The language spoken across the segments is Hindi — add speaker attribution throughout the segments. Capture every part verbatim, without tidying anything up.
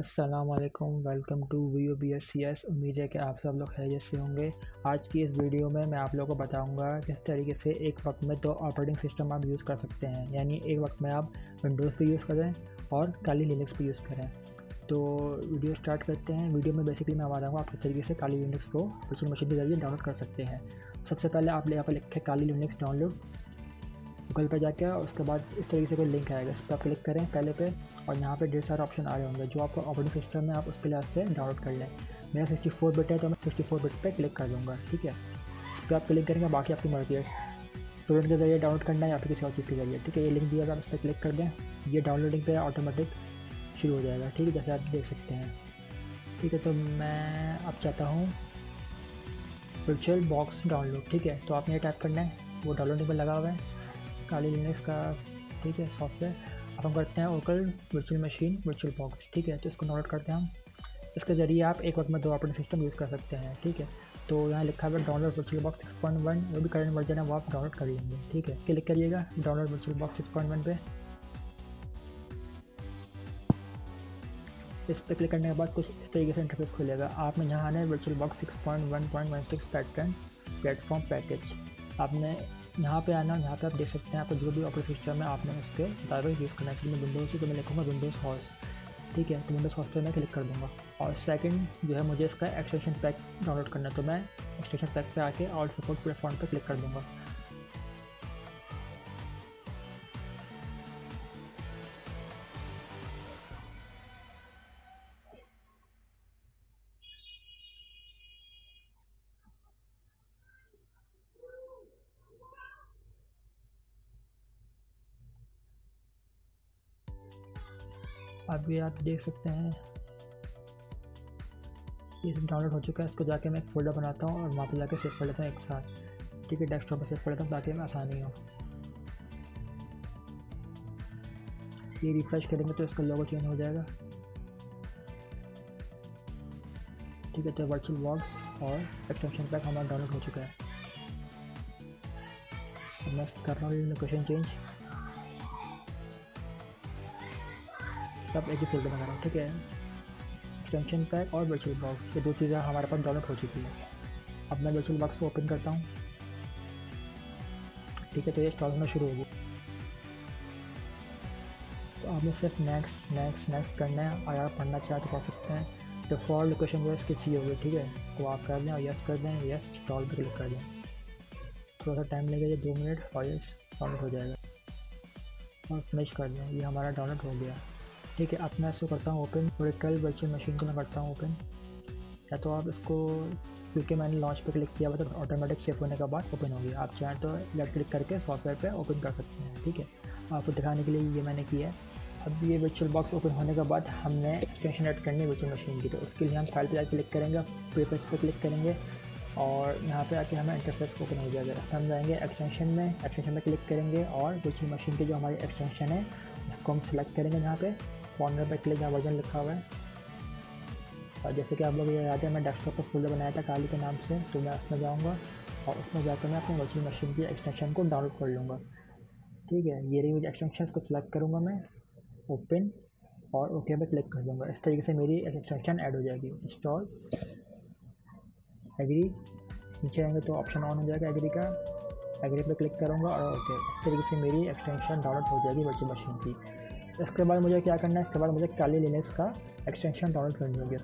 Speaker 1: अस्सलाम वालेकुम, welcome to V O B S C S. उम्मीद है कि आप सब लोग खैरियत से होंगे। आज की इस वीडियो में मैं आप लोगों को बताऊंगा किस तरीके से एक वक्त में दो ऑपरेटिंग सिस्टम आप यूज़ कर सकते हैं, यानी एक वक्त में आप विंडोज़ पे यूज़ करें और काली लिनक्स पे यूज़ करें। तो वीडियो स्टार्ट करते हैं। वीडियो में बेसिकली मैं बताऊँगा आप किस तरीके से काली लिनक्स को वर्चुअल मशीन के जरिए डाउनलोड कर सकते हैं। सबसे पहले आप यहाँ पर लिखें काली लिनक्स डाउनलोड, गूगल पर जाकर उसके बाद इस तरीके से कोई लिंक आएगा, इस पर आप क्लिक करें पहले पे, और यहाँ पे ढेर सारे ऑप्शन आ रहे होंगे जो आपको ऑपरेटिंग सिस्टम में आप उसके लिहाज से डाउनलोड कर लें। मेरा सिक्सटी फोर बिट है तो मैं सिक्सटी फोर बिट पे क्लिक कर दूँगा। ठीक है, इस पर आप क्लिक करेंगे, बाकी आपकी मर्जी है, टोरेंट के जरिए डाउनलोड करना है या फिर किसी और चीज़ के जरिए। ठीक है, ये लिंक दिया आप इस पर क्लिक कर दें, ये डाउनलोडिंग पे ऑटोमेटिक शुरू हो जाएगा। ठीक है, जैसे आप देख सकते हैं। ठीक है, तो मैं अब चाहता हूँ वर्चुअल बॉक्स डाउनलोड। ठीक है, तो आपने ये टाइप करना है, वो डाउनलोडिंग पर लगा हुआ है काली लिनक्स का। ठीक है, सॉफ्टवेयर अब हम करते हैं Oracle virtual machine virtual box. ठीक है, तो इसको डाउनलोड करते हैं हम। इसके ज़रिए आप एक वक्त में दो ऑपरेटिंग सिस्टम यूज़ कर सकते हैं। ठीक है, तो यहाँ लिखा हुआ है download virtual box six point one, वो भी करंट वर्जन है, वो आप डाउनलोड कर लेंगे। ठीक है, क्लिक करिएगा download virtual box six point one पे। इस पर क्लिक करने के बाद कुछ इस तरीके से इंटरफेस खुलेगा। आपने यहाँ आना है virtual box six point one point one six pattern platform package. आपने यहाँ पे आना, यहाँ पे आप देख सकते हैं आपको जो भी ऑपरेटिंग सिस्टम है आपने उसके मुताबिक यूज़ करना है। इसलिए मैं विंडोज़ से तो मैं लिखूँगा विंडोज़ हॉर्स। ठीक है, तो विंडोज़ हॉर्स पे मैं क्लिक कर दूँगा। और सेकंड जो है मुझे इसका एक्सटेंशन पैक डाउनलोड करना है, तो मैं एक्सटेंशन पैक पे आके ऑल सपोर्ट प्लेटफॉर्म पे क्लिक कर दूँगा। अभी आप देख सकते हैं ये सब डाउनलोड हो चुका है। इसको जाके मैं एक फोल्डर बनाता हूँ और वहाँ पर जाके सेव कर लेता हूँ एक साथ। ठीक है, डेस्कटॉप पर सेव कर लेता हूँ ताकि मैं आसानी हो। ये रिफ्रेश करेंगे तो इसका लोगो चेंज हो जाएगा। ठीक है, तो वर्चुअल बॉक्स और एक्सटेंशन पैक हमारा डाउनलोड हो चुका है। अब मैं कर रहा हूँ लोकेशन चेंज, सब एक ही फोल्डर बना रहा हूँ। ठीक है, एक्सटेंशन पैक और वर्चुअल बॉक्स, ये दो चीज़ें हमारे पास डाउनलोड हो चुकी है। अब मैं वर्चुअल बॉक्स को ओपन करता हूँ। ठीक है, तो ये इंस्टॉल होना शुरू हो गया। तो आपने सिर्फ नेक्स्ट नेक्स्ट नेक्स्ट करना है, और आप पढ़ना चाहे तो पढ़ सकते हैं। डिफ़ॉल्ट लोकेशन वो इसकी चाहिए होगी। ठीक है, तो आप कर दें और यस कर दें, यस इंस्टॉल पर क्लिक कर दें। थोड़ा सा टाइम लगेगा, दो मिनट, और ये डाउनलोड हो जाएगा और फिनिश कर दें। ये हमारा डाउनलोड हो गया। ठीक है, अब मैं इसको करता हूँ ओपन, ओरेकल वर्चुअल मशीन को मैं करता हूँ ओपन। या तो आप इसको, क्योंकि मैंने लॉन्च पे क्लिक किया हुआ तो ऑटोमेटिक सेव होने के बाद ओपन हो गया। आप चाहें तो लेफ्ट क्लिक करके सॉफ्टवेयर पे ओपन कर सकते हैं। ठीक है, आपको दिखाने के लिए ये मैंने किया है। अब ये वर्चुअल बॉक्स ओपन होने के बाद हमने एक्सटेंशन ऐड करनी है वर्चुअल मशीन की, तो उसके लिए हम फाइल पे जाकर क्लिक करेंगे, पेपर्स पे क्लिक करेंगे और यहाँ पे आके हमें इंटरफेस ओपन हो जाएगा। इसमें हम जाएंगे एक्सटेंशन में, एक्सटेंशन में क्लिक करेंगे और वर्चुअल मशीन की जो हमारी एक्सटेंशन है उसको हम सेलेक्ट करेंगे। यहाँ पे कॉर्नर पे क्लिक, यहाँ वर्जन लिखा हुआ है। और जैसे कि आप लोग ये याद है मैं डेस्कटॉप पर फोल्डर बनाया था काली के नाम से, तो मैं उसमें जाऊँगा और उसमें जाकर मैं अपने वर्चुअल मशीन की एक्सटेंशन को डाउनलोड कर लूँगा। ठीक है, ये रही एक्सटेंशन, इसको सेलेक्ट करूँगा मैं, ओपन और ओके पे क्लिक कर दूँगा। इस तरीके से मेरी एक्सटेंशन ऐड हो जाएगी। इंस्टॉल, एग्री, नीचे आएंगे तो ऑप्शन ऑन हो जाएगा एग्री का, एग्री पे क्लिक करूँगा और ओके। इस तरीके से मेरी एक्सटेंशन डाउनलोड हो जाएगी वर्चुअल मशीन की। इसके बाद मुझे क्या करना है, इसके बाद मुझे काली लिनक्स का एक्सटेंशन डाउनलोड करनी होगी।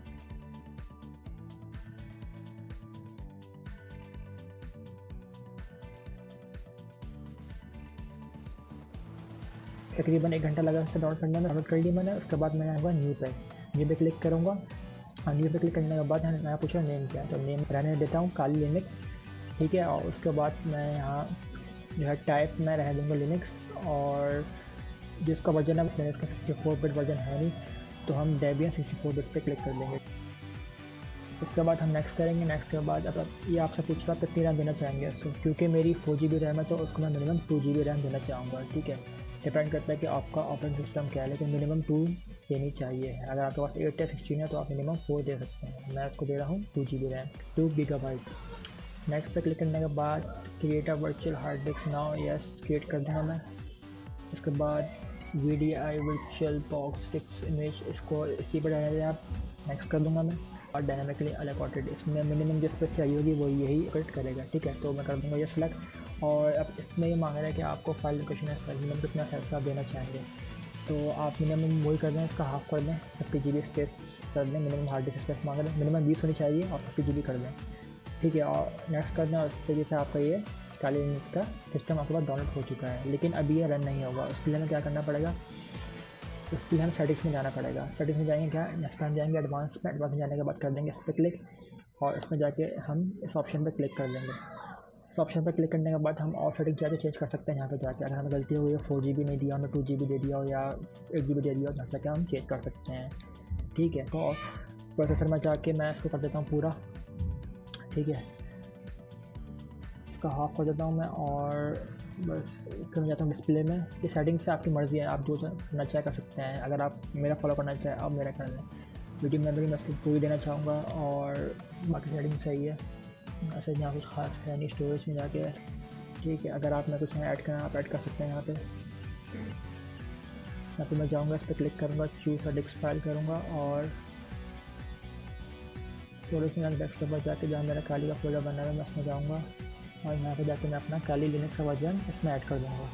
Speaker 1: तकरीबन एक घंटा लगा इसे डाउनलोड करने में, डाउनलोड कर ली मैंने। उसके बाद मैं आऊँगा न्यू पे, न्यू पे क्लिक करूँगा और न्यू पे क्लिक करने के बाद मैं पूछा नेम क्या है, तो नेम रहने देता हूँ काली लिनक्स। ठीक है, और उसके बाद मैं यहाँ जो है टाइप में रह दूँगा लिनक्स, और जिसका वर्जन है लिनक्स का सिक्सटी फोर बिट वर्जन है नहीं, तो हम डेबियन सिक्सटी फोर बिट पे क्लिक कर देंगे। इसके बाद हम नेक्स्ट करेंगे। नेक्स्ट के बाद अब ये आपसे पूछ रहा है कितनी रैम देना चाहेंगे इसको, क्योंकि मेरी फोर जी बी रैम है तो उसको मैं minimum two G B RAM देना चाहूँगा। ठीक है, डिपेंड करता है कि आपका ऑपरेटिंग सिस्टम क्या है, लेकिन मिनिमम टू देनी चाहिए। अगर आपके पास एट या सिक्सटीन है तो आप मिनिमम फोर दे सकते हैं। मैं इसको दे रहा हूँ two G B RAM, two gigabyte. Next पे क्लिक करने के बाद create a virtual hard disk now, yes create कर दूँगा मैं। इसके बाद V D I virtual box text image, इसको इसी पर डालने आप नेक्स्ट कर दूंगा मैं। और डायनामिकली अलॉटेड, इसमें मिनिमम जो स्पेस चाहिए होगी वो यही कट करेगा, ठीक है। तो मैं कर दूंगा ये सेलेक्ट। और अब इसमें ये मांग रहा है कि आपको फाइल लोकेशन है सर मिनिमम कितना साइज का आप देना चाहेंगे, तो आप मिनिमम वही कर दें, इसका हाफ कर दें, फिफ्टी जी बी स्पेस कर दें। मिनिमम हार्ड डिस्क स्पेस मांग रहे हैं, मिनिमम बीस होनी चाहिए और फिफ्टी जी बी कर दें, ठीक है। और नेक्स्ट कर दें और इस तरीके से आपका ये काली लिनक्स का सिस्टम आपके पास डाउनलोड हो चुका है। लेकिन अभी ये रन नहीं होगा, उसके लिए हमें क्या करना पड़ेगा, उसके लिए हमें सेटिंग्स में जाना पड़ेगा। सेटिंग्स में जाएंगे क्या, नेक्स्ट पर हम जाएंगे एडवांस में। एडवांस में जाने के बाद कर देंगे इस पर क्लिक और इसमें जाके हम इस ऑप्शन पर क्लिक कर देंगे। इस ऑप्शन पर क्लिक करने के बाद हम और सेटिंग जाके चेंज कर सकते हैं यहाँ पे जाके। अगर हमें गलती हो गई फोर जी बी नहीं दिया, हमें टू जी बी दे दिया हो या एट जी बी दे दिया हो, जैसा कि हम चेंज कर सकते हैं, ठीक है। तो प्रोसेसर में जाके मैं इसको कर देता हूँ पूरा, ठीक है। इसका हाफ कर देता हूँ मैं और बस कर जाता हूँ डिस्प्ले में। ये सेटिंग से आपकी मर्ज़ी है, आप जो करना चाहे कर सकते हैं। अगर आप मेरा फॉलो करना चाहें आप मेरा कर लें। वीडियो मेमोरी मैं इसको पूरी देना चाहूँगा और बाकी सेटिंग सही है, ऐसे यहाँ कुछ खास है नहीं। स्टोरेज में जाके, ठीक है, अगर आप में कुछ ऐड करना आप ऐड कर सकते हैं यहाँ पे। यहाँ पे मैं जाऊँगा, इस पर क्लिक करूँगा, चूज़ अ डिस्क फाइल करूँगा और स्टोरेज में डेस्कटॉप पर जाके जहाँ मेरा काली का फोल्डर बना है मैं उसमें जाऊँगा और यहाँ पे जाके मैं अपना काली लिनक्स का वर्जन इसमें ऐड कर दूँगा।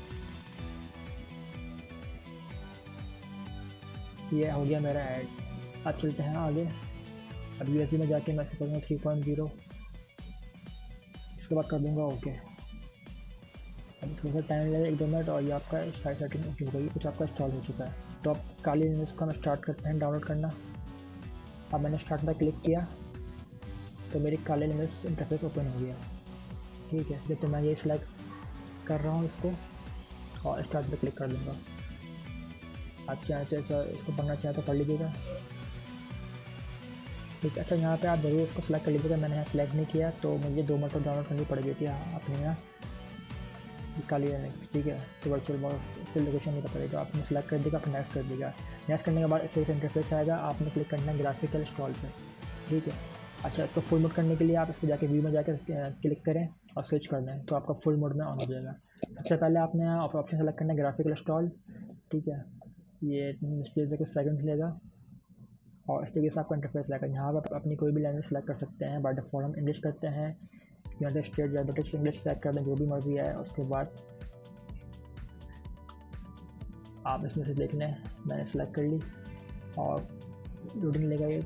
Speaker 1: ये हो गया मेरा ऐड। अब चलते हैं आगे। अब यू एस बी में जाके मैं इसे करूँगा थ्री पॉइंट ज़ीरो, इसके बाद कर दूँगा ओके। अब थोड़ा सा टाइम लगेगा, एक दो मिनट, और ये आपका साइड सेटिंग हो गई, कुछ आपका इंस्टॉल हो चुका है। तो अब काली लिनक्स का हम स्टार्ट करते हैं डाउनलोड करना। अब मैंने स्टार्ट पर क्लिक किया तो मेरी काली लिनक्स इंटरफेस ओपन हो गया, ठीक है। तो मैं ये सिलेक्ट कर रहा हूँ इसको और स्टार्ट पे क्लिक कर दूँगा। आप चाहे तो इसको पढ़ना चाहें तो पढ़ लीजिएगा, ठीक है। अच्छा, यहाँ पे आप जरूर इसको सेलेक्ट कर लीजिएगा, मैंने यहाँ सेलेक्ट नहीं किया तो मुझे दो मिनट डाउनलोड करनी पड़ेगी थी अपने यहाँ काली लिनक्स, ठीक है। तो वर्चुअल बॉक्स फिर लोकेशन नहीं पता, तो आपने सेलेक्ट कर देगा, फिर नेक्स्ट कर देगा। नेक्स्ट करने के बाद इस इंटरफेस आएगा, आपने क्लिक करना है ग्राफिकल इंस्टॉल पे, ठीक है। अच्छा, इसको फुल मोड करने के लिए आप इस पर जाके व्यू में जाकर क्लिक करें और स्विच कर दें तो आपका फुल मोड में ऑन हो जाएगा। सबसे पहले आपने ऑप्शन सेलेक्ट करना है ग्राफिकल इंस्टॉल, ठीक है। ये मुश्किल से कुछ सेकंड लेगा और इस तरीके से आपका इंटरफेस आएगा। यहाँ पर अपनी कोई भी लैंग्वेज सेलेक्ट कर सकते हैं। बाय डिफ़ॉल्ट हम इंग्लिश करते हैं, यूनाइटेड स्टेट या ब्रिटिश इंग्लिश सेलेक्ट कर दें, जो भी मर्जी है। उसके बाद आप इसमें से देख लें, मैंने सेलेक्ट कर ली और लोडिंग लेगा ये।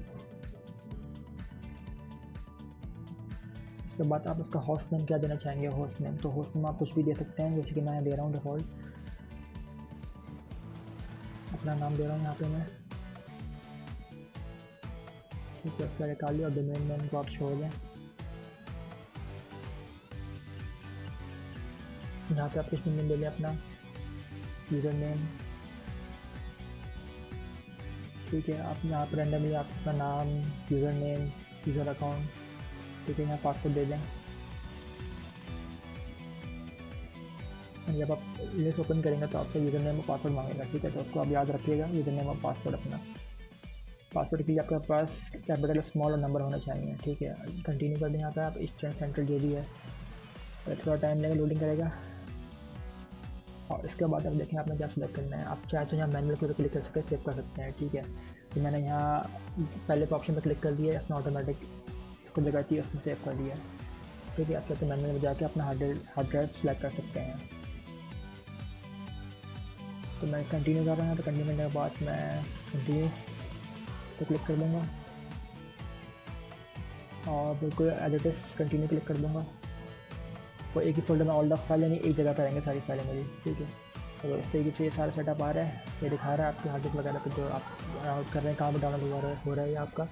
Speaker 1: उसके बाद आप इसका होस्ट नेम क्या देना चाहेंगे, होस्ट नेम, तो होस्ट नेम आप कुछ भी दे सकते हैं, जैसे कि मैं दे रहा हूँ डिफ़ॉल्ट अपना नाम दे रहा हूँ यहाँ पे मैं, ठीक है। उसका निकाल लिया और डोमेन नेम को आप छोड़ दें। यहाँ पे आप किस नेम ले लें अपना यूज़र नेम, ठीक है। आप यहाँ पर रैंडमली आप अपना नाम, यूज़र नेम, यूज़र अकाउंट, ठीक है, यहाँ पासवर्ड दे दें। जब आप लिस्ट ओपन करेंगे तो आपका यूज़र नेम और पासवर्ड मांगेगा, ठीक है। तो उसको आप याद रखिएगा, यूज़र नेम और पासवर्ड अपना। पासवर्ड के लिए आपके पास कैपिटल, स्मॉल और नंबर होना चाहिए, ठीक है। कंटिन्यू कर दें। यहाँ पे आप ईस्टर्न सेंट्रल जो भी है, थोड़ा टाइम लगेगा, लोडिंग करेगा। और इसके बाद आप देखें आपने क्या सेलेक्ट करना है। आप चाहे तो यहाँ मैनुअल के ऊपर क्लिक कर सकते हैं, सेव कर सकते हैं, ठीक है। तो मैंने यहाँ पहले तो ऑप्शन पर क्लिक कर दिया, इसमें ऑटोमेटिक इसको जगह थी उसमें सेव कर दिया, ठीक है। आप चाहे तो मैनुअल में जाके अपना हार्ड हार्ड ड्राइव सेलेक्ट कर सकते हैं। तो मैं कंटिन्यू कर रहा हूँ, तो कंटिन्यू करने के बाद मैं कंटिन्यू तो क्लिक कर दूँगा और बिल्कुल एडिटिस कंटिन्यू क्लिक कर दूँगा। वो एक ही फोल्डर में ऑल द फाइल यानी एक जगह पर आएंगे सारी फाइलें मेरी, ठीक है। तो इस तरीके से ये सारा सेटअप आ रहा है, ये दिखा रहा है आपकी हार्ड डिस्क वगैरह पे जो आप डाउनलोड कर रहे हैं, कहाँ पर डाउनलोड हो रहा है हो रहा है आपका।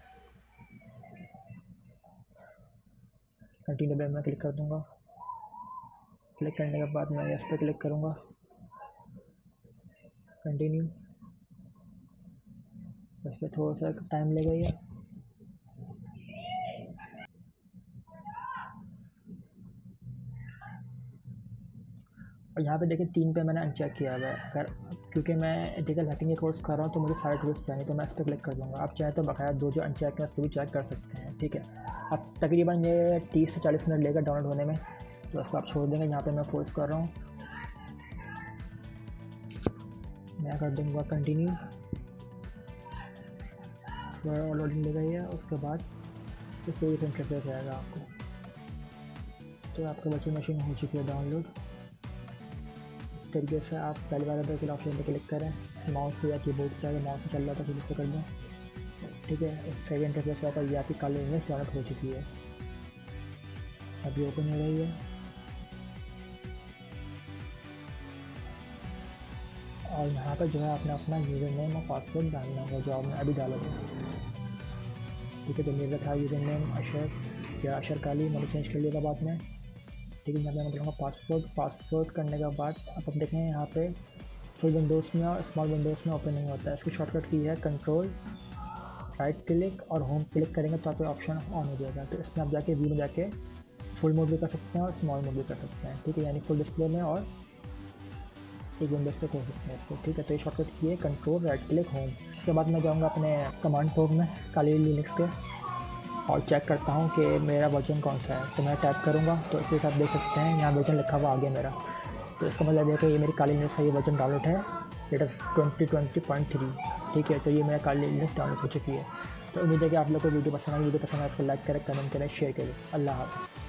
Speaker 1: कंटिन्यू पे मैं क्लिक कर दूँगा। क्लिक करने के बाद मैं इस पर क्लिक करूँगा, कंटिन्यू। वैसे थोड़ा सा टाइम लेगा ये। और यहाँ पे देखिए तीन पे मैंने अनचेक किया हुआ है, अगर क्योंकि मैं एथिकल हैकिंग के कोर्स कर रहा हूँ तो मुझे सारे टूल्स चाहिए, तो मैं इस पर क्लिक कर दूँगा। आप चाहे तो बकाया दो जो अनचेक है उसको भी चेक कर सकते हैं, ठीक है। अब तकरीबन ये तीस से चालीस मिनट लेगा डाउनलोड होने में, तो उसको आप छोड़ देंगे। यहाँ पे मैं फोर्स कर रहा हूँ, मैं कर दूँगा कंटिन्यू। थोड़ा और लोडिंग ले गई है, उसके बाद इससे ही इंटरफेस आएगा आपको। तो आपका वर्चुअल मशीन हो चुकी है डाउनलोड। इस तरीके से आप पहले वाले वर्चुअल ऑप्शन पर क्लिक करें, माउस से या कीबोर्ड से, अगर माउस से चल रहा था कीबोर्ड से कर दें। ठीक है, इस सही इंटरफेस आता है, ये आपकी काली इमेज डाउनलोड हो चुकी है। अभी ओपन हो रही है और यहाँ पर जो है आपने अपना यूज़र नेम और पासवर्ड डालना होगा जो आपने अभी डाला था। ठीक है, तो मेरा था यूज़र नेम अशर या अशर काली, मैंने चेंज कर लिया था बाद में। ठीक है, यहाँ पर मैं बताऊँगा पासवर्ड। पासवर्ड करने के बाद आप देखें यहाँ पे फुल विंडोज़ में और स्मॉल विंडोज़ में ओपन नहीं होता है। इसकी शॉर्टकट की है कंट्रोल राइट क्लिक और होम क्लिक करेंगे तो आपको ऑप्शन ऑन हो जाएगा। तो इसमें आप जाके व्यू में जाके फुल मोड भी कर सकते हैं और स्मॉल मोड भी कर सकते हैं। ठीक है, यानी फुल डिस्प्ले में और एक विंडोज़ पे खोल सकते हैं इसको। ठीक है, तो ये शॉर्टकट की है कंट्रोल राइट क्लिक होम। इसके बाद मैं जाऊँगा अपने कमांड प्रोम्प्ट में काली लिनक्स के और चेक करता हूँ कि मेरा वर्जन कौन सा है। तो मैं टाइप करूँगा तो इसी हिसाब देख सकते हैं यहाँ वर्जन लिखा हुआ आ गया मेरा। तो इसका मतलब देखो ये मेरी काली लिनक्स का ये वर्जन डाउनलोड है, date twenty twenty point three. ठीक है, तो ये मेरा काली लिनक्स डाउनलोड हो चुकी है। तो उम्मीद है कि आप लोग को वीडियो पसंद आई। वीडियो पसंद आए इसको लाइक करें, कमेंट करें, शेयर करें। अल्लाह हाफ़िज़।